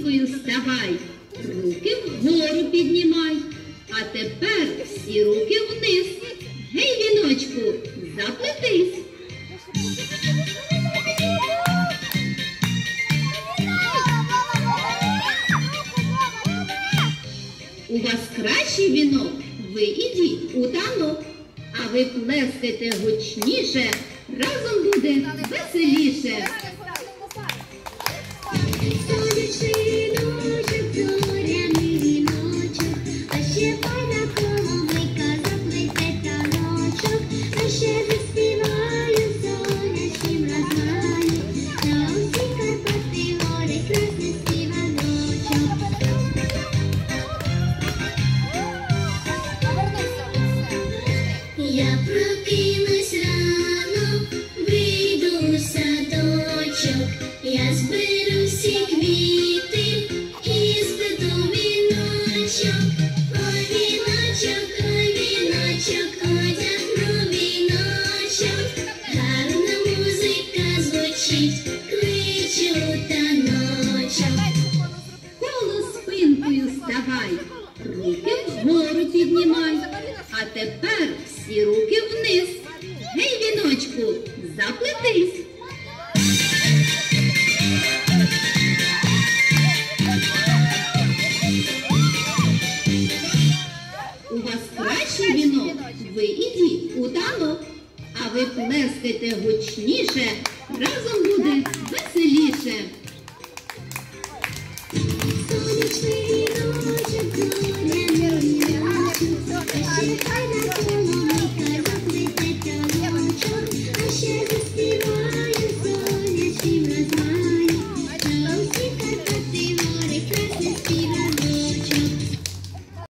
спинкою ставай, руки вгору піднімай, а тепер всі руки вниз. Гей, віночку, заплетись. У вас кращий вінок, ви ідіть у танок, а ви плескайте гучніше, разом буде веселіше. Сонячний віночок, зоряний віночок, а ще файна коломийка заплете таночок, а ще заспіваю сонячним розмаю, на усі Карпати гори красний співаночок. Я прокинусь рано, вийду в садочок, я зберу всі квіти і сплету віночок. Ой, віночок, одягну віночок, гарна музика звучить, кличу таночок. Коло спинкою ставай, руки вгору піднімай, а тепер всі руки вниз. Гей, віночку, заплетись. У вас кращий вінок, ви ідіть у танок, а ви плескайте гучніше, разом буде веселіше.